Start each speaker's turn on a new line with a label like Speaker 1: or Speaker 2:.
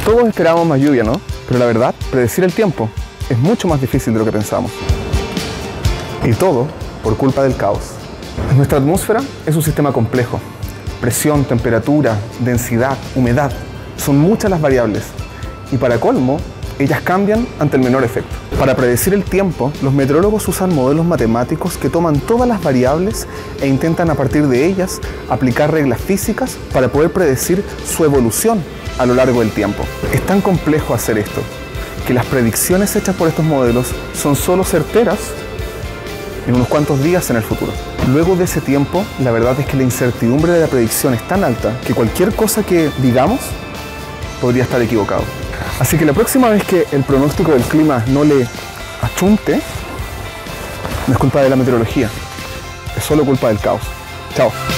Speaker 1: Todos esperábamos más lluvia, ¿no? Pero la verdad, predecir el tiempo es mucho más difícil de lo que pensamos. Y todo por culpa del caos. Nuestra atmósfera es un sistema complejo. Presión, temperatura, densidad, humedad. Son muchas las variables. Y para colmo, ellas cambian ante el menor efecto. Para predecir el tiempo, los meteorólogos usan modelos matemáticos que toman todas las variables e intentan a partir de ellas aplicar reglas físicas para poder predecir su evolución a lo largo del tiempo. Es tan complejo hacer esto que las predicciones hechas por estos modelos son solo certeras en unos cuantos días en el futuro. Luego de ese tiempo, la verdad es que la incertidumbre de la predicción es tan alta que cualquier cosa que digamos podría estar equivocado. Así que la próxima vez que el pronóstico del clima no le achunte, no es culpa de la meteorología, es solo culpa del caos. Chao.